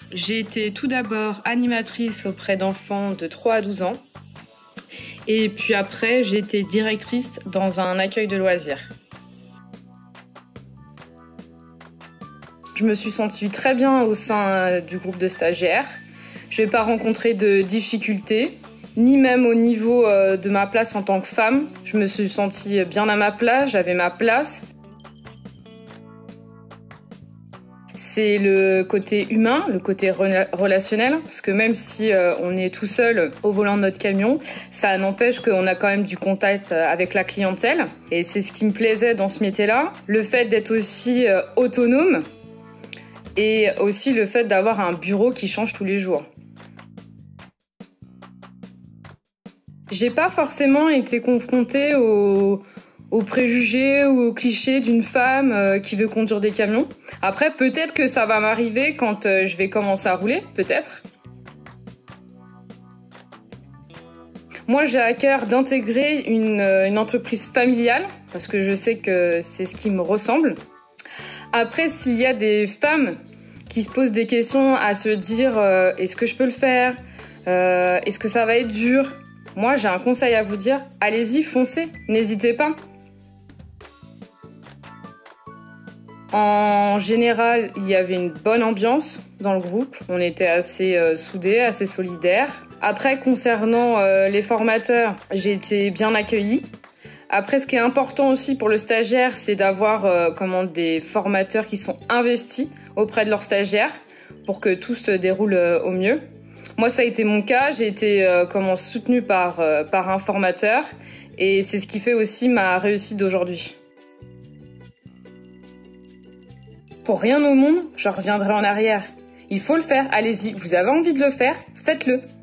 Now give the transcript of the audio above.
J'ai été tout d'abord animatrice auprès d'enfants de 3 à 12 ans. Et puis après, j'ai été directrice dans un accueil de loisirs. Je me suis sentie très bien au sein du groupe de stagiaires. Je n'ai pas rencontré de difficultés, ni même au niveau de ma place en tant que femme. Je me suis sentie bien à ma place, j'avais ma place. C'est le côté humain, le côté relationnel, parce que même si on est tout seul au volant de notre camion, ça n'empêche qu'on a quand même du contact avec la clientèle. Et c'est ce qui me plaisait dans ce métier-là. Le fait d'être aussi autonome et aussi le fait d'avoir un bureau qui change tous les jours. J'ai pas forcément été confrontée aux préjugés ou aux clichés d'une femme qui veut conduire des camions. Après, peut-être que ça va m'arriver quand je vais commencer à rouler, peut-être. Moi, j'ai à cœur d'intégrer une entreprise familiale, parce que je sais que c'est ce qui me ressemble. Après, s'il y a des femmes qui se posent des questions à se dire est-ce que je peux le faire, est-ce que ça va être dur, moi, j'ai un conseil à vous dire, allez-y, foncez, n'hésitez pas. En général, il y avait une bonne ambiance dans le groupe. On était assez soudés, assez solidaires. Après, concernant les formateurs, j'ai été bien accueillie. Après, ce qui est important aussi pour le stagiaire, c'est d'avoir des formateurs qui sont investis auprès de leurs stagiaires pour que tout se déroule au mieux. Moi, ça a été mon cas. J'ai été soutenue par un formateur et c'est ce qui fait aussi ma réussite d'aujourd'hui. Pour rien au monde, je reviendrai en arrière. Il faut le faire, allez-y, vous avez envie de le faire, faites-le.